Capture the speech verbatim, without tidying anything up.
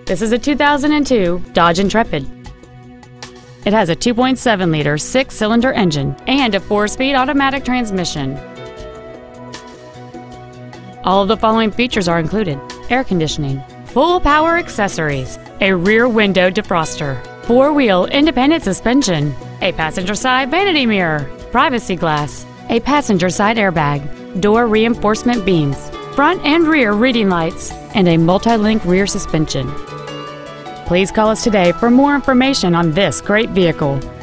This is a two thousand two Dodge Intrepid. It has a two point seven liter six-cylinder engine and a four-speed automatic transmission. All of the following features are included: air conditioning, full power accessories, a rear window defroster, four-wheel independent suspension, a passenger side vanity mirror, privacy glass, a passenger side airbag, door reinforcement beams, front and rear reading lights, and a multi-link rear suspension. Please call us today for more information on this great vehicle.